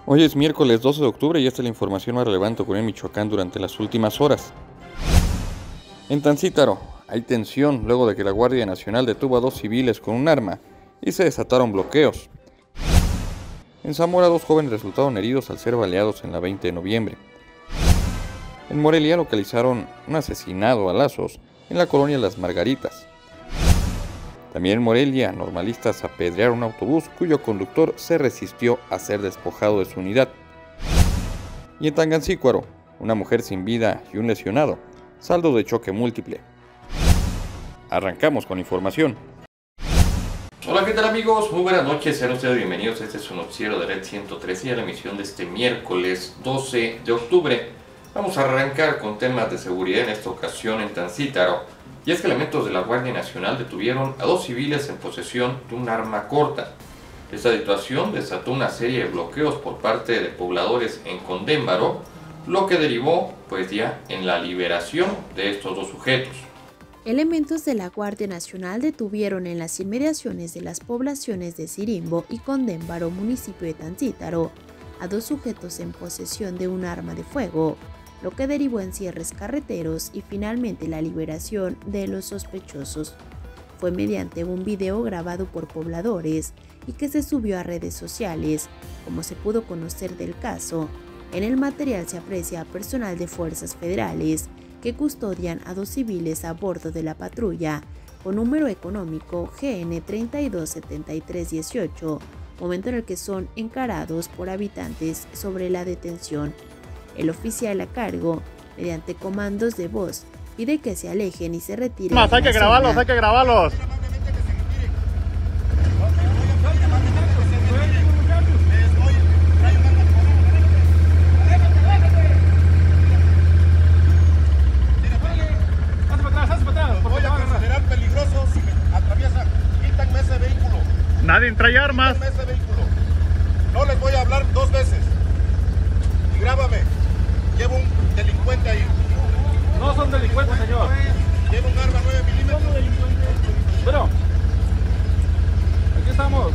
Hoy es miércoles 12 de octubre y esta es la información más relevante ocurrida en Michoacán durante las últimas horas. En Tancítaro, hay tensión luego de que la Guardia Nacional detuvo a 2 civiles con un arma y se desataron bloqueos. En Zamora, 2 jóvenes resultaron heridos al ser baleados en la 20 de noviembre. En Morelia localizaron un asesinado a balazos en la colonia Las Margaritas. También en Morelia, normalistas apedrearon un autobús cuyo conductor se resistió a ser despojado de su unidad. Y en Tangancícuaro, una mujer sin vida y un lesionado, saldo de choque múltiple. Arrancamos con información. Hola, ¿qué tal amigos? Muy buenas noches, sean ustedes bienvenidos a este su noticiero de Red 103 y a la emisión de este miércoles 12 de octubre. Vamos a arrancar con temas de seguridad en esta ocasión en Tancítaro. Y es que elementos de la Guardia Nacional detuvieron a 2 civiles en posesión de un arma corta. Esta situación desató una serie de bloqueos por parte de pobladores en Condémbaro, lo que derivó pues ya en la liberación de estos 2 sujetos. Elementos de la Guardia Nacional detuvieron en las inmediaciones de las poblaciones de Cirimbo y Condémbaro, municipio de Tancítaro, a 2 sujetos en posesión de un arma de fuego, lo que derivó en cierres carreteros y finalmente la liberación de los sospechosos. Fue mediante un video grabado por pobladores y que se subió a redes sociales. Como se pudo conocer del caso, en el material se aprecia a personal de fuerzas federales que custodian a 2 civiles a bordo de la patrulla con número económico GN 327318, momento en el que son encarados por habitantes sobre la detención. El oficial a cargo, mediante comandos de voz, pide que se alejen y se retiren. Hay que grabarlos, hay que grabarlos. Serán peligrosos si me atraviesan. Quítanme ese vehículo. Nadie trae armas. Quítanme ese vehículo. No les voy a hablar 2 veces. Y grábame. Llevo un delincuente ahí. No son delincuentes, señor. Llevo un arma 9 milímetros. Bueno, aquí estamos.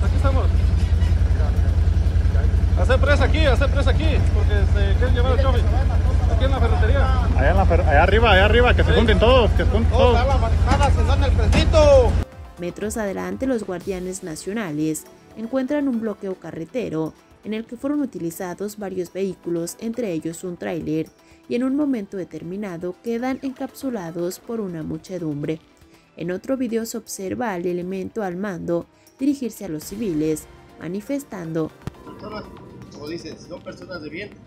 Hacer presa aquí, porque se quieren llevar el chofer. Aquí en la ferretería. Allá arriba, que se junten todos, Todos a la manejada, se dan el fresquito. Metros adelante, los guardianes nacionales encuentran un bloqueo carretero en el que fueron utilizados varios vehículos, entre ellos un tráiler, y en un momento determinado quedan encapsulados por una muchedumbre. En otro video se observa al elemento al mando dirigirse a los civiles, manifestando: Como dicen, son personas de bien.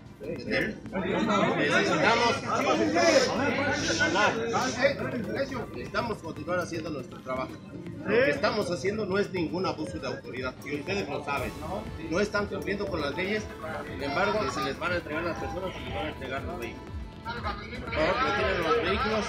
Necesitamos continuar haciendo nuestro trabajo. Lo que estamos haciendo no es ningún abuso de autoridad, y ustedes lo saben. No están cumpliendo con las leyes, sin embargo, se les van a entregar las personas y les van a entregar los vehículos. Por favor, retiren los vehículos,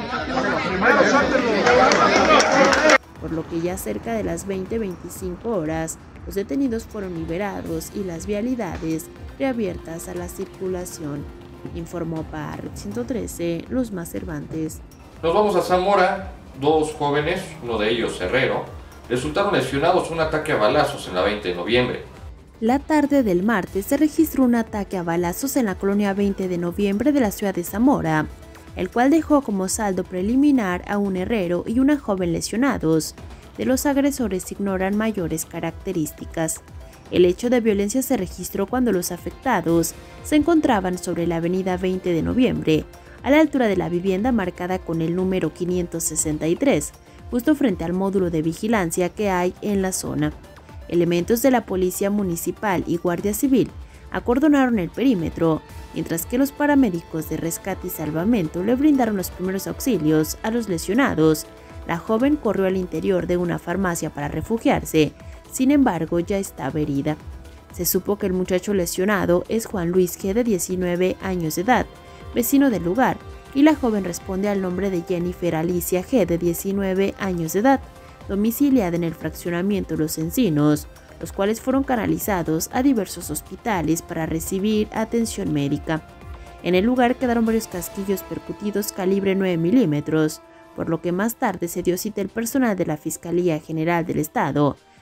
por lo que ya cerca de las 20:25 horas, los detenidos fueron liberados y las vialidades reabiertas a la circulación. Informó para Red 113, Luzma Cervantes. Nos vamos a Zamora. 2 jóvenes, uno de ellos herrero, resultaron lesionados en un ataque a balazos en la 20 de noviembre. La tarde del martes se registró un ataque a balazos en la colonia 20 de noviembre de la ciudad de Zamora, el cual dejó como saldo preliminar a un herrero y una joven lesionados. De los agresores se ignoran mayores características. El hecho de violencia se registró cuando los afectados se encontraban sobre la avenida 20 de noviembre, a la altura de la vivienda marcada con el número 563, justo frente al módulo de vigilancia que hay en la zona. Elementos de la Policía Municipal y Guardia Civil acordonaron el perímetro, mientras que los paramédicos de rescate y salvamento le brindaron los primeros auxilios a los lesionados. La joven corrió al interior de una farmacia para refugiarse, sin embargo ya estaba herida. Se supo que el muchacho lesionado es Juan Luis G., de 19 años de edad, vecino del lugar, y la joven responde al nombre de Jennifer Alicia G., de 19 años de edad, domiciliada en el fraccionamiento Los Encinos, los cuales fueron canalizados a diversos hospitales para recibir atención médica. En el lugar quedaron varios casquillos percutidos calibre 9 milímetros, por lo que más tarde se dio cita el personal de la Fiscalía General del Estado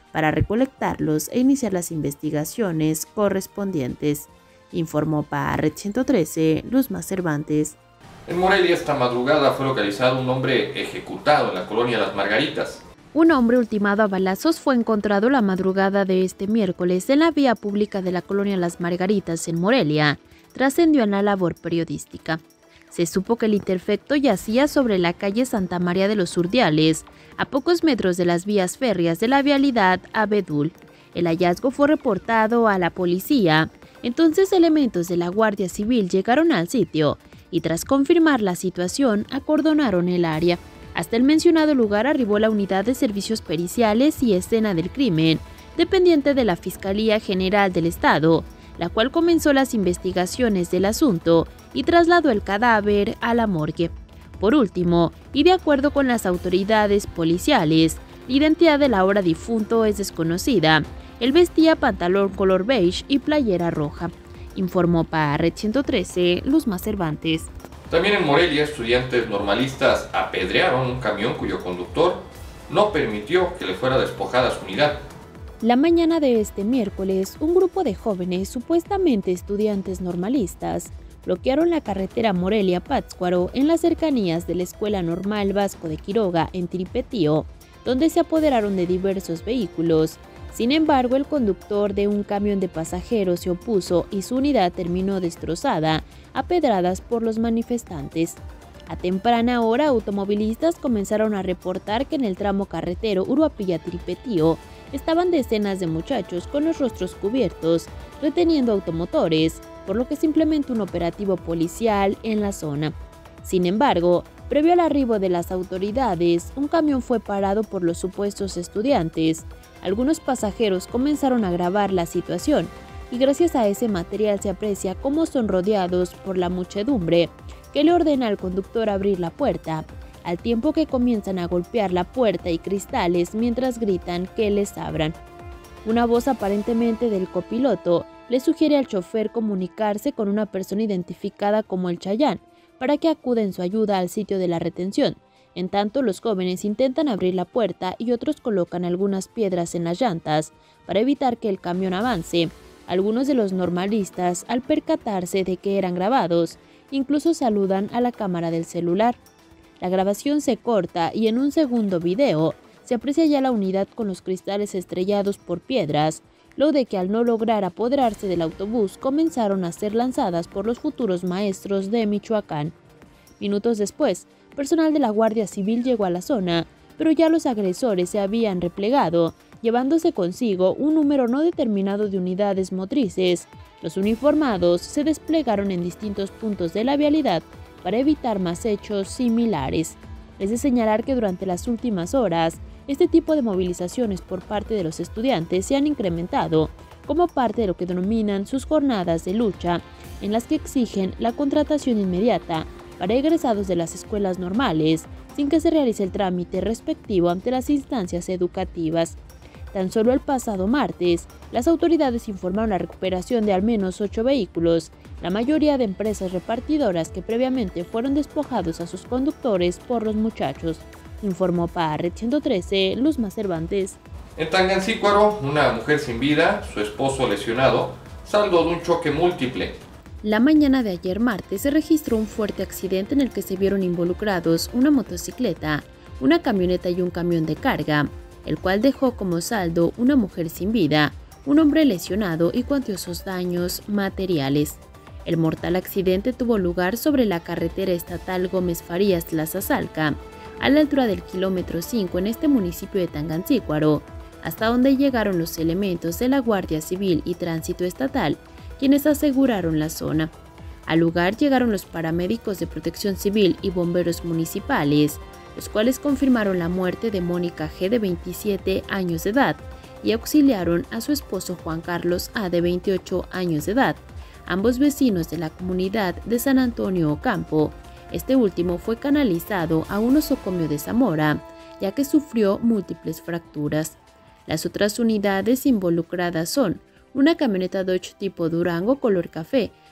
para recolectarlos e iniciar las investigaciones correspondientes. Informó para Red 113, Luzma Cervantes. En Morelia esta madrugada fue localizado un hombre ejecutado en la colonia Las Margaritas. Un hombre ultimado a balazos fue encontrado la madrugada de este miércoles en la vía pública de la colonia Las Margaritas en Morelia. Trascendió en la labor periodística. Se supo que el imperfecto yacía sobre la calle Santa María de los Urdiales, a pocos metros de las vías férreas de la vialidad Abedul. El hallazgo fue reportado a la policía. Entonces elementos de la Guardia Civil llegaron al sitio y tras confirmar la situación acordonaron el área. Hasta el mencionado lugar arribó la Unidad de Servicios Periciales y Escena del Crimen, dependiente de la Fiscalía General del Estado, la cual comenzó las investigaciones del asunto y trasladó el cadáver a la morgue. Por último, y de acuerdo con las autoridades policiales, la identidad del ahora difunto es desconocida. Él vestía pantalón color beige y playera roja. Informó para Red 113, Luzma Cervantes. También en Morelia, estudiantes normalistas apedrearon un camión cuyo conductor no permitió que le fuera despojada su unidad. La mañana de este miércoles, un grupo de jóvenes, supuestamente estudiantes normalistas, bloquearon la carretera Morelia-Pátzcuaro en las cercanías de la Escuela Normal Vasco de Quiroga en Tiripetío, donde se apoderaron de diversos vehículos. Sin embargo, el conductor de un camión de pasajeros se opuso y su unidad terminó destrozada a pedradas por los manifestantes. A temprana hora, automovilistas comenzaron a reportar que en el tramo carretero Uruapilla-Tiripetío estaban decenas de muchachos con los rostros cubiertos, reteniendo automotores, por lo que se implementó un operativo policial en la zona. Sin embargo, previo al arribo de las autoridades, un camión fue parado por los supuestos estudiantes. Algunos pasajeros comenzaron a grabar la situación y gracias a ese material se aprecia cómo son rodeados por la muchedumbre que le ordena al conductor abrir la puerta, al tiempo que comienzan a golpear la puerta y cristales mientras gritan que les abran. Una voz aparentemente del copiloto le sugiere al chofer comunicarse con una persona identificada como el Chayán para que acuda en su ayuda al sitio de la retención. En tanto, los jóvenes intentan abrir la puerta y otros colocan algunas piedras en las llantas para evitar que el camión avance. Algunos de los normalistas, al percatarse de que eran grabados, incluso saludan a la cámara del celular. La grabación se corta y en un segundo video se aprecia ya la unidad con los cristales estrellados por piedras, lo de que al no lograr apoderarse del autobús comenzaron a ser lanzadas por los futuros maestros de Michoacán. Minutos después, personal de la Guardia Civil llegó a la zona, pero ya los agresores se habían replegado, llevándose consigo un número no determinado de unidades motrices. Los uniformados se desplegaron en distintos puntos de la vialidad para evitar más hechos similares. Es de señalar que durante las últimas horas, este tipo de movilizaciones por parte de los estudiantes se han incrementado como parte de lo que denominan sus jornadas de lucha, en las que exigen la contratación inmediata para egresados de las escuelas normales, sin que se realice el trámite respectivo ante las instancias educativas. Tan solo el pasado martes, las autoridades informaron la recuperación de al menos 8 vehículos, la mayoría de empresas repartidoras que previamente fueron despojados a sus conductores por los muchachos. Informó para Red 113, Luzma Cervantes. En Tangancícuaro, una mujer sin vida, su esposo lesionado, saldo de un choque múltiple. La mañana de ayer martes se registró un fuerte accidente en el que se vieron involucrados una motocicleta, una camioneta y un camión de carga, el cual dejó como saldo una mujer sin vida, un hombre lesionado y cuantiosos daños materiales. El mortal accidente tuvo lugar sobre la carretera estatal Gómez Farías-Tlazazalca, a la altura del kilómetro 5 en este municipio de Tangancícuaro, hasta donde llegaron los elementos de la Guardia Civil y Tránsito Estatal, quienes aseguraron la zona. Al lugar llegaron los paramédicos de Protección Civil y bomberos municipales, los cuales confirmaron la muerte de Mónica G. de 27 años de edad y auxiliaron a su esposo Juan Carlos A. de 28 años de edad, ambos vecinos de la comunidad de San Antonio Ocampo. Este último fue canalizado a un osocomio de Zamora, ya que sufrió múltiples fracturas. Las otras unidades involucradas son una camioneta Dodge tipo Durango color café,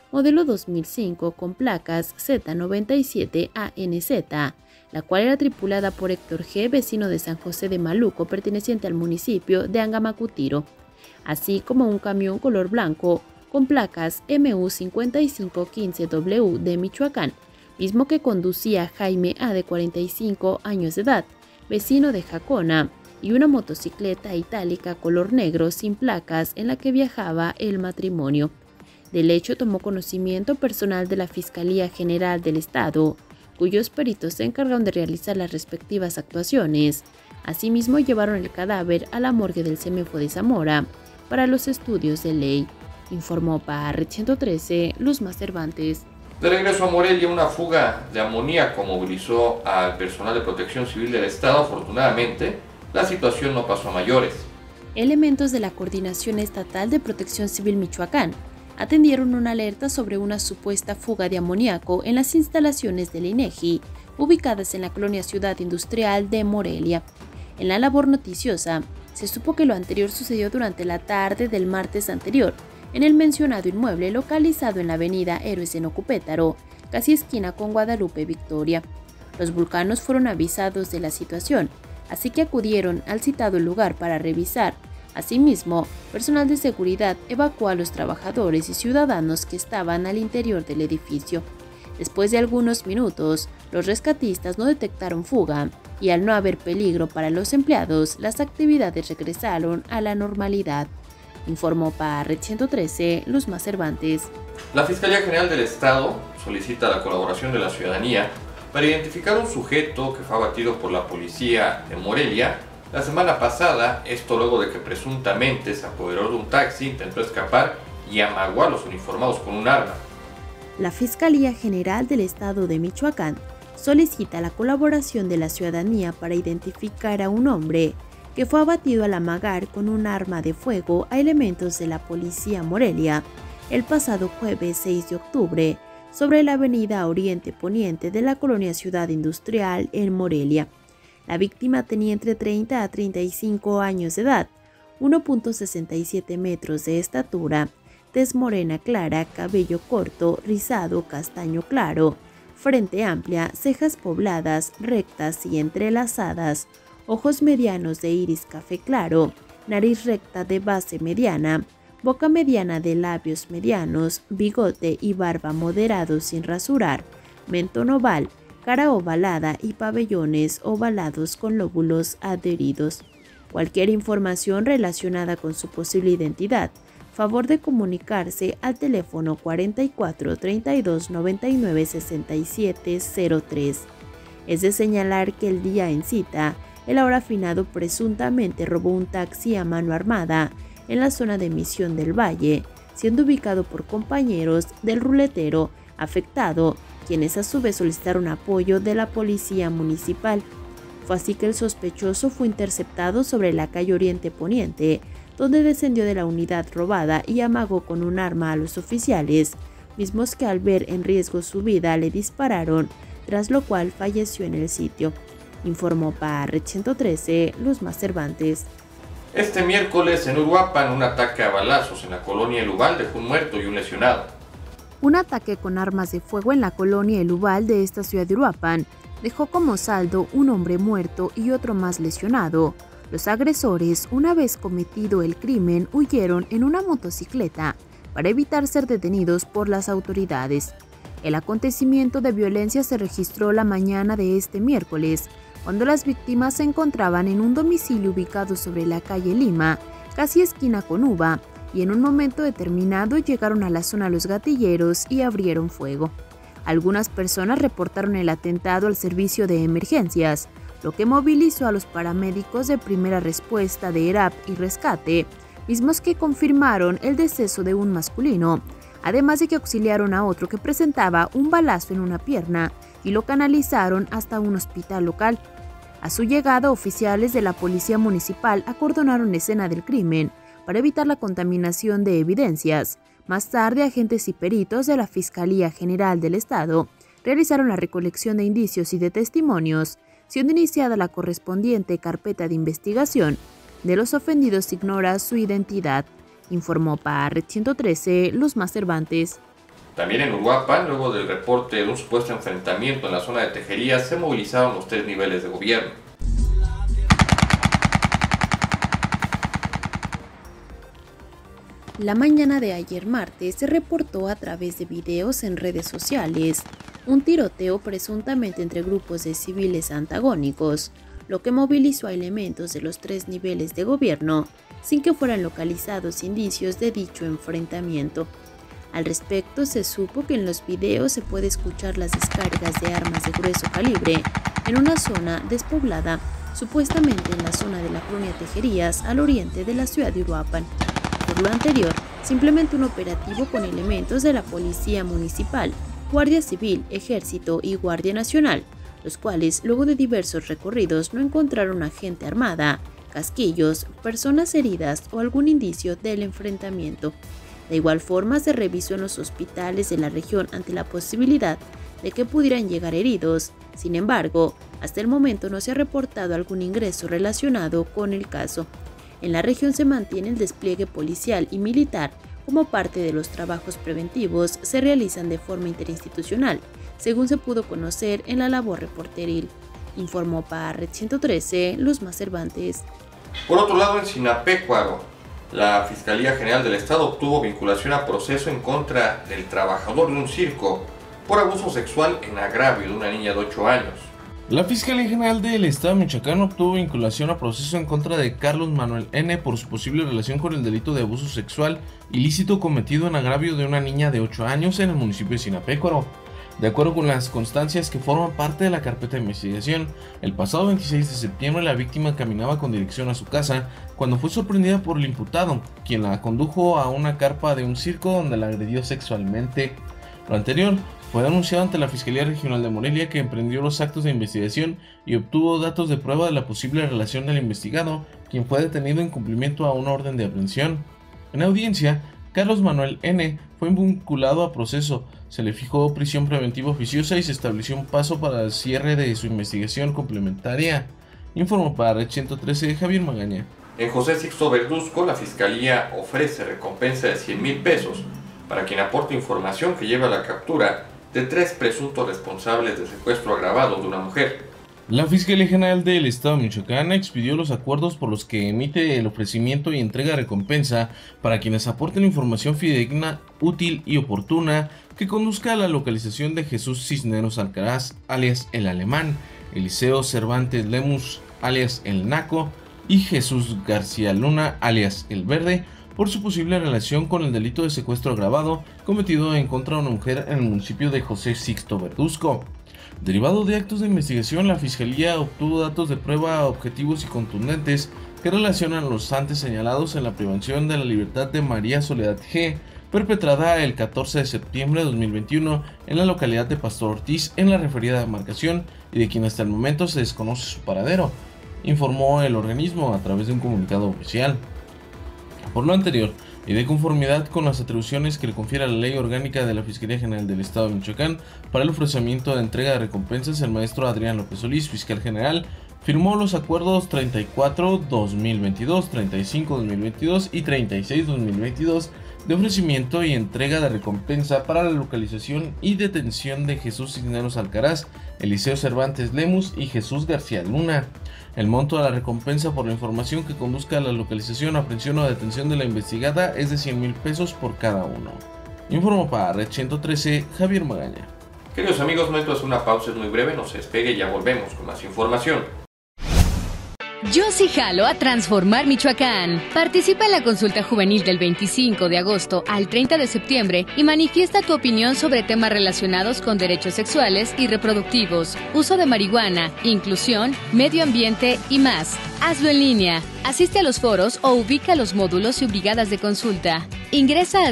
modelo 2005 con placas Z97ANZ, la cual era tripulada por Héctor G., vecino de San José de Maluco, perteneciente al municipio de Angamacutiro, así como un camión color blanco con placas MU5515W de Michoacán, mismo que conducía Jaime A., de 45 años de edad, vecino de Jacona, y una motocicleta itálica color negro sin placas en la que viajaba el matrimonio. Del hecho tomó conocimiento personal de la Fiscalía General del Estado, cuyos peritos se encargaron de realizar las respectivas actuaciones. Asimismo, llevaron el cadáver a la morgue del CEMEFO de Zamora para los estudios de ley, informó para Red 113 Luzma Cervantes. De regreso a Morelia, una fuga de amoníaco movilizó al personal de Protección Civil del Estado. Afortunadamente, la situación no pasó a mayores. Elementos de la Coordinación Estatal de Protección Civil Michoacán atendieron una alerta sobre una supuesta fuga de amoníaco en las instalaciones del INEGI, ubicadas en la colonia Ciudad Industrial de Morelia. En la labor noticiosa, se supo que lo anterior sucedió durante la tarde del martes anterior, en el mencionado inmueble localizado en la avenida Héroes en Ocupétaro, casi esquina con Guadalupe Victoria. Los vulcanos fueron avisados de la situación, así que acudieron al citado lugar para revisar. Asimismo, personal de seguridad evacuó a los trabajadores y ciudadanos que estaban al interior del edificio. Después de algunos minutos, los rescatistas no detectaron fuga y al no haber peligro para los empleados, las actividades regresaron a la normalidad, informó para Red 113 Luzma Cervantes. La Fiscalía General del Estado solicita la colaboración de la ciudadanía para identificar un sujeto que fue abatido por la policía de Morelia la semana pasada, esto luego de que presuntamente se apoderó de un taxi, intentó escapar y amagó a los uniformados con un arma. La Fiscalía General del Estado de Michoacán solicita la colaboración de la ciudadanía para identificar a un hombre que fue abatido al amagar con un arma de fuego a elementos de la policía Morelia el pasado jueves 6 de octubre sobre la avenida Oriente Poniente de la colonia Ciudad Industrial en Morelia. La víctima tenía entre 30 a 35 años de edad, 1.67 metros de estatura, tez morena clara, cabello corto, rizado, castaño claro, frente amplia, cejas pobladas, rectas y entrelazadas, ojos medianos de iris café claro, nariz recta de base mediana, boca mediana de labios medianos, bigote y barba moderados sin rasurar, mentón oval, cara ovalada y pabellones ovalados con lóbulos adheridos. Cualquier información relacionada con su posible identidad, favor de comunicarse al teléfono 44 32 99 67 03. Es de señalar que el día en cita, el ahora finado presuntamente robó un taxi a mano armada en la zona de Misión del Valle, siendo ubicado por compañeros del ruletero afectado, quienes a su vez solicitaron apoyo de la policía municipal. Fue así que el sospechoso fue interceptado sobre la calle Oriente Poniente, donde descendió de la unidad robada y amagó con un arma a los oficiales, mismos que al ver en riesgo su vida le dispararon, tras lo cual falleció en el sitio, informó para Red 113 Luzma Cervantes. Este miércoles en Uruapan, un ataque a balazos en la colonia El Ubal dejó un muerto y un lesionado. Un ataque con armas de fuego en la colonia El Ubal de esta ciudad de Uruapan dejó como saldo un hombre muerto y otro más lesionado. Los agresores, una vez cometido el crimen, huyeron en una motocicleta para evitar ser detenidos por las autoridades. El acontecimiento de violencia se registró la mañana de este miércoles, cuando las víctimas se encontraban en un domicilio ubicado sobre la calle Lima, casi esquina con Uva, y en un momento determinado llegaron a la zona los gatilleros y abrieron fuego. Algunas personas reportaron el atentado al servicio de emergencias, lo que movilizó a los paramédicos de primera respuesta de ERAP y Rescate, mismos que confirmaron el deceso de un masculino, además de que auxiliaron a otro que presentaba un balazo en una pierna y lo canalizaron hasta un hospital local. A su llegada, oficiales de la policía municipal acordonaron la escena del crimen para evitar la contaminación de evidencias. Más tarde, agentes y peritos de la Fiscalía General del Estado realizaron la recolección de indicios y de testimonios, siendo iniciada la correspondiente carpeta de investigación. De los ofendidos se ignora su identidad, informó para Red 113 Luzma Cervantes. También en Uruapan, luego del reporte de un supuesto enfrentamiento en la zona de Tejerías, se movilizaron los 3 niveles de gobierno. La mañana de ayer martes se reportó a través de videos en redes sociales un tiroteo presuntamente entre grupos de civiles antagónicos, lo que movilizó a elementos de los 3 niveles de gobierno sin que fueran localizados indicios de dicho enfrentamiento. Al respecto, se supo que en los videos se puede escuchar las descargas de armas de grueso calibre en una zona despoblada, supuestamente en la zona de la colonia Tejerías, al oriente de la ciudad de Uruapan. Por lo anterior, simplemente un operativo con elementos de la Policía Municipal, Guardia Civil, Ejército y Guardia Nacional, los cuales, luego de diversos recorridos, no encontraron a gente armada, casquillos, personas heridas o algún indicio del enfrentamiento. De igual forma, se revisó en los hospitales de la región ante la posibilidad de que pudieran llegar heridos. Sin embargo, hasta el momento no se ha reportado algún ingreso relacionado con el caso. En la región se mantiene el despliegue policial y militar. Como parte de los trabajos preventivos, se realizan de forma interinstitucional, según se pudo conocer en la labor reporteril. Informó para Red 113, Luzma Cervantes. Por otro lado, en Sinapecuaro, la Fiscalía General del Estado obtuvo vinculación a proceso en contra del trabajador de un circo por abuso sexual en agravio de una niña de 8 años. La Fiscalía General del Estado de Michoacán obtuvo vinculación a proceso en contra de Carlos Manuel N. por su posible relación con el delito de abuso sexual ilícito cometido en agravio de una niña de 8 años en el municipio de Sinapecuaro. De acuerdo con las constancias que forman parte de la carpeta de investigación, el pasado 26 de septiembre la víctima caminaba con dirección a su casa cuando fue sorprendida por el imputado, quien la condujo a una carpa de un circo donde la agredió sexualmente. Lo anterior fue denunciado ante la Fiscalía Regional de Morelia, que emprendió los actos de investigación y obtuvo datos de prueba de la posible relación del investigado, quien fue detenido en cumplimiento a una orden de aprehensión. En audiencia, Carlos Manuel N. fue vinculado a proceso, se le fijó prisión preventiva oficiosa y se estableció un plazo para el cierre de su investigación complementaria. Informó para Red 113 Javier Magaña. En José Sixto Verduzco, la Fiscalía ofrece recompensa de 100,000 pesos para quien aporte información que lleve a la captura de 3 presuntos responsables de secuestro agravado de una mujer. La Fiscalía General del Estado de Michoacán expidió los acuerdos por los que emite el ofrecimiento y entrega de recompensa para quienes aporten información fidedigna, útil y oportuna que conduzca a la localización de Jesús Cisneros Alcaraz, alias El Alemán, Eliseo Cervantes Lemus, alias El Naco, y Jesús García Luna, alias El Verde, por su posible relación con el delito de secuestro agravado cometido en contra de una mujer en el municipio de José Sixto Verduzco. Derivado de actos de investigación, la Fiscalía obtuvo datos de prueba objetivos y contundentes que relacionan los antes señalados en la privación de la libertad de María Soledad G., perpetrada el 14 de septiembre de 2021 en la localidad de Pastor Ortiz, en la referida demarcación, y de quien hasta el momento se desconoce su paradero, informó el organismo a través de un comunicado oficial. Por lo anterior, y de conformidad con las atribuciones que le confiere la Ley Orgánica de la Fiscalía General del Estado de Michoacán para el ofrecimiento de entrega de recompensas, el maestro Adrián López Solís, fiscal general, firmó los acuerdos 34-2022, 35-2022 y 36-2022 de ofrecimiento y entrega de recompensa para la localización y detención de Jesús Cisneros Alcaraz, Eliseo Cervantes Lemus y Jesús García Luna. El monto de la recompensa por la información que conduzca a la localización, aprehensión o detención de la investigada es de 100,000 pesos por cada uno. Informó para Red 113 Javier Magaña. Queridos amigos, nuestro es una pausa, es muy breve, no se despegue y ya volvemos con más información. Yo sí jalo a transformar Michoacán. Participa en la consulta juvenil del 25 de agosto al 30 de septiembre y manifiesta tu opinión sobre temas relacionados con derechos sexuales y reproductivos, uso de marihuana, inclusión, medio ambiente y más. Hazlo en línea. Asiste a los foros o ubica los módulos y brigadas de consulta. Ingresa a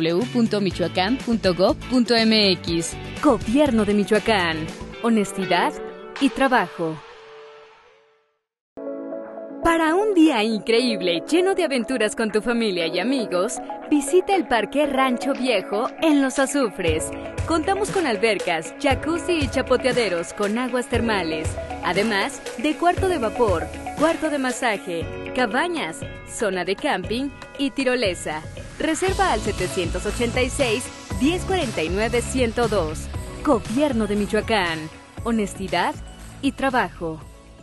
www.michoacán.gov.mx. Gobierno de Michoacán. Honestidad y trabajo. Para un día increíble lleno de aventuras con tu familia y amigos, visita el Parque Rancho Viejo en Los Azufres. Contamos con albercas, jacuzzi y chapoteaderos con aguas termales, además de cuarto de vapor, cuarto de masaje, cabañas, zona de camping y tirolesa. Reserva al 786 1049-102. Gobierno de Michoacán. Honestidad y trabajo.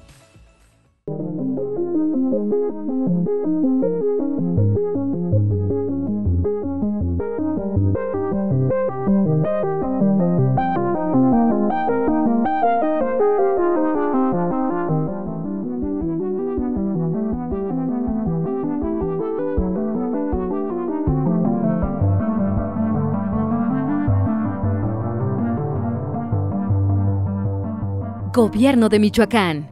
Gobierno de Michoacán.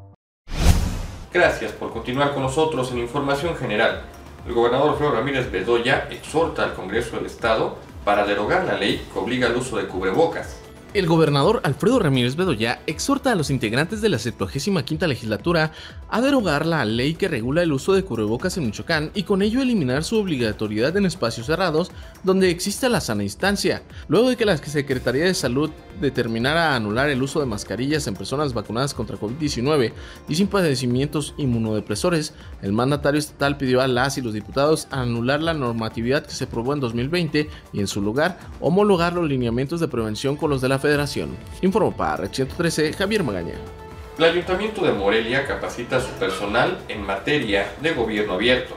Gracias por continuar con nosotros en Información General. El gobernador Alfredo Ramírez Bedoya exhorta al Congreso del Estado para derogar la ley que obliga al uso de cubrebocas. El gobernador Alfredo Ramírez Bedoya exhorta a los integrantes de la 75ª legislatura a derogar la ley que regula el uso de cubrebocas en Michoacán y con ello eliminar su obligatoriedad en espacios cerrados donde exista la sana distancia. Luego de que la Secretaría de Salud determinara anular el uso de mascarillas en personas vacunadas contra COVID-19 y sin padecimientos inmunodepresores, el mandatario estatal pidió a las y los diputados anular la normatividad que se aprobó en 2020 y en su lugar homologar los lineamientos de prevención con los de la Federación. Informó para Red 113 Javier Magaña. El Ayuntamiento de Morelia capacita a su personal en materia de gobierno abierto.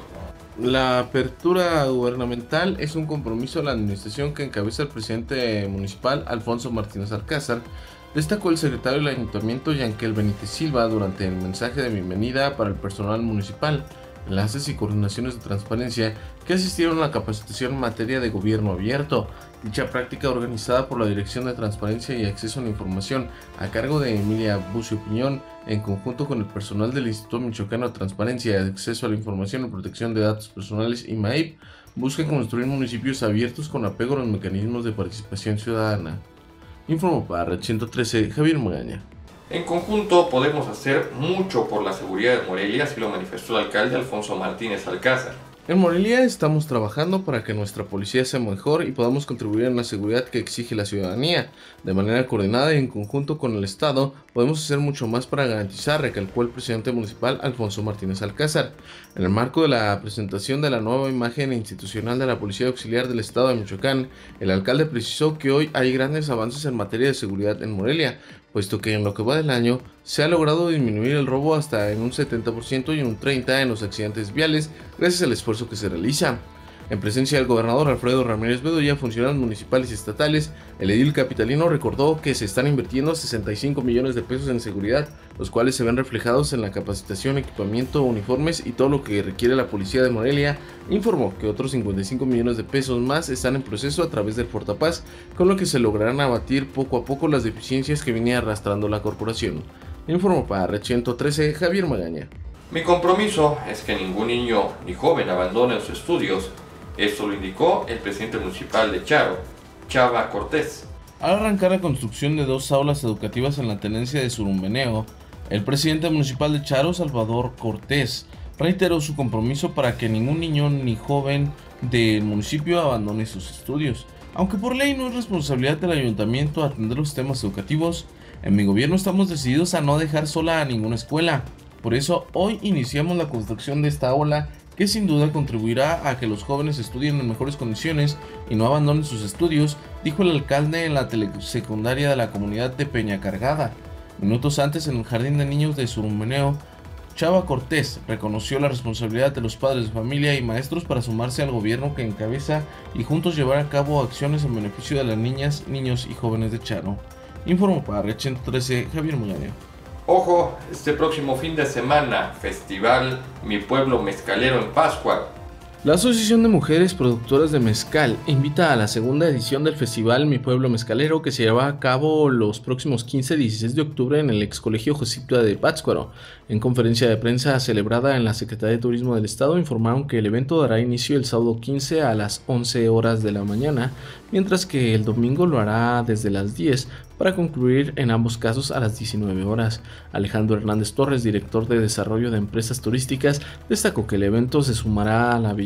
La apertura gubernamental es un compromiso de la administración que encabeza el presidente municipal Alfonso Martínez Alcázar, destacó el secretario del Ayuntamiento Yankel Benítez Silva durante el mensaje de bienvenida para el personal municipal, enlaces y coordinaciones de transparencia que asistieron a la capacitación en materia de gobierno abierto. Dicha práctica, organizada por la Dirección de Transparencia y Acceso a la Información a cargo de Emilia Bucio Piñón, en conjunto con el personal del Instituto Michoacano de Transparencia, Acceso a la Información y Protección de Datos Personales IMAIP, busca construir municipios abiertos con apego a los mecanismos de participación ciudadana. Informó para Red 113 Javier Magaña. En conjunto podemos hacer mucho por la seguridad de Morelia, así lo manifestó el alcalde Alfonso Martínez Alcázar. En Morelia estamos trabajando para que nuestra policía sea mejor y podamos contribuir en la seguridad que exige la ciudadanía. De manera coordinada y en conjunto con el Estado, podemos hacer mucho más para garantizar, recalcó el presidente municipal Alfonso Martínez Alcázar. En el marco de la presentación de la nueva imagen institucional de la Policía Auxiliar del Estado de Michoacán, el alcalde precisó que hoy hay grandes avances en materia de seguridad en Morelia, puesto que en lo que va del año se ha logrado disminuir el robo hasta en un 70% y un 30% en los accidentes viales gracias al esfuerzo que se realiza. En presencia del gobernador Alfredo Ramírez Bedoya, funcionarios municipales y estatales, el edil capitalino recordó que se están invirtiendo 65 millones de pesos en seguridad, los cuales se ven reflejados en la capacitación, equipamiento, uniformes y todo lo que requiere la policía de Morelia. Informó que otros 55 millones de pesos más están en proceso a través del Portapaz, con lo que se lograrán abatir poco a poco las deficiencias que venía arrastrando la corporación. Informó para Red 113 Javier Magaña. Mi compromiso es que ningún niño ni joven abandone sus estudios. Esto lo indicó el presidente municipal de Charo, Chava Cortés. Al arrancar la construcción de 2 aulas educativas en la tenencia de Surumbeneo, el presidente municipal de Charo, Salvador Cortés, reiteró su compromiso para que ningún niño ni joven del municipio abandone sus estudios. Aunque por ley no es responsabilidad del ayuntamiento atender los temas educativos, en mi gobierno estamos decididos a no dejar sola a ninguna escuela. Por eso hoy iniciamos la construcción de esta aula que sin duda contribuirá a que los jóvenes estudien en mejores condiciones y no abandonen sus estudios, dijo el alcalde en la telesecundaria de la comunidad de Peña Cargada. Minutos antes, en el jardín de niños de Surumbeneo, Chava Cortés reconoció la responsabilidad de los padres de familia y maestros para sumarse al gobierno que encabeza y juntos llevar a cabo acciones en beneficio de las niñas, niños y jóvenes de Charo. Informó para Red 113 Javier Muñoz. Ojo, este próximo fin de semana, Festival Mi Pueblo Mezcalero en Pátzcuaro. La Asociación de Mujeres Productoras de Mezcal invita a la segunda edición del Festival Mi Pueblo Mezcalero, que se lleva a cabo los próximos 15 y 16 de octubre en el ex colegio Josipta de Pátzcuaro. En conferencia de prensa celebrada en la Secretaría de Turismo del Estado, informaron que el evento dará inicio el sábado 15 a las 11 horas de la mañana, mientras que el domingo lo hará desde las 10 para concluir en ambos casos a las 19 horas. Alejandro Hernández Torres, director de Desarrollo de Empresas Turísticas, destacó que el evento se sumará a la belleza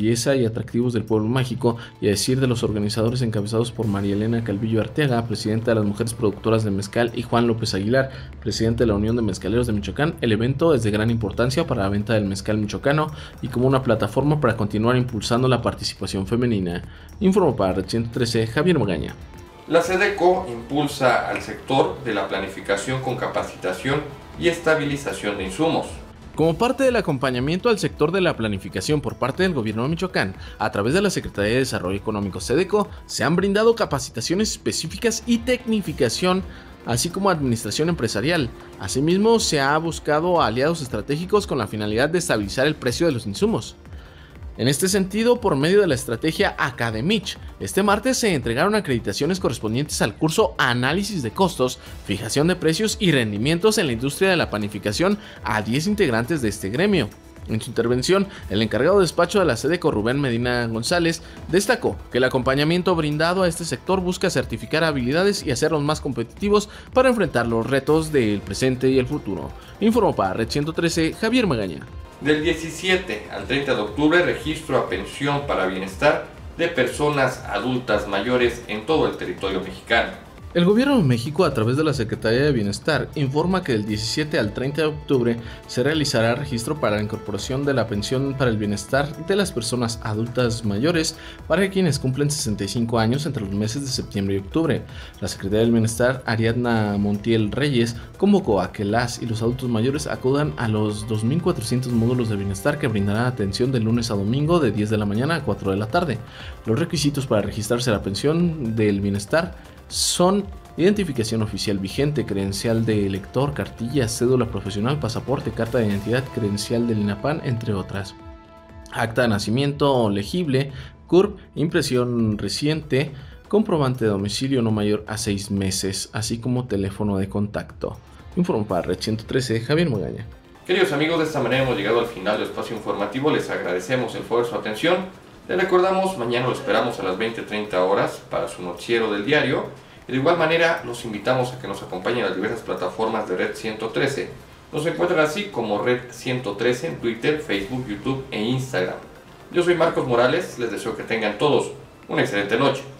belleza y atractivos del pueblo mágico, y a decir de los organizadores encabezados por María Elena Calvillo Arteaga, presidenta de las Mujeres Productoras de Mezcal, y Juan López Aguilar, presidente de la Unión de Mezcaleros de Michoacán, el evento es de gran importancia para la venta del mezcal michoacano y como una plataforma para continuar impulsando la participación femenina. Informó para Red 113 Javier Magaña. La SEDECO impulsa al sector de la planificación con capacitación y estabilización de insumos. Como parte del acompañamiento al sector de la planificación por parte del gobierno de Michoacán, a través de la Secretaría de Desarrollo Económico SEDECO, se han brindado capacitaciones específicas y tecnificación, así como administración empresarial. Asimismo, se ha buscado aliados estratégicos con la finalidad de estabilizar el precio de los insumos. En este sentido, por medio de la estrategia Academich, este martes se entregaron acreditaciones correspondientes al curso Análisis de Costos, Fijación de Precios y Rendimientos en la Industria de la Panificación a 10 integrantes de este gremio. En su intervención, el encargado de despacho de la SEDECO, Rubén Medina González, destacó que el acompañamiento brindado a este sector busca certificar habilidades y hacerlos más competitivos para enfrentar los retos del presente y el futuro. Informó para Red 113 Javier Magaña. Del 17 al 30 de octubre, registro a pensión para bienestar de personas adultas mayores en todo el territorio mexicano. El Gobierno de México, a través de la Secretaría de Bienestar, informa que del 17 al 30 de octubre se realizará registro para la incorporación de la pensión para el bienestar de las personas adultas mayores para quienes cumplen 65 años entre los meses de septiembre y octubre. La Secretaría del Bienestar, Ariadna Montiel Reyes, convocó a que las y los adultos mayores acudan a los 2.400 módulos de bienestar que brindarán atención de lunes a domingo de 10 de la mañana a 4 de la tarde. Los requisitos para registrarse a la pensión del bienestar son identificación oficial vigente, credencial de elector, cartilla, cédula profesional, pasaporte, carta de identidad, credencial del INAPAN, entre otras. Acta de nacimiento legible, CURP, impresión reciente, comprobante de domicilio no mayor a 6 meses, así como teléfono de contacto. Informó para Red 113 Javier Magaña. Queridos amigos, de esta manera hemos llegado al final del espacio informativo. Les agradecemos el favor de su atención. Les recordamos, mañana lo esperamos a las 20:30 horas para su noticiero del diario. De igual manera, los invitamos a que nos acompañen en las diversas plataformas de Red 113. Nos encuentran así como Red 113 en Twitter, Facebook, YouTube e Instagram. Yo soy Marcos Morales, les deseo que tengan todos una excelente noche.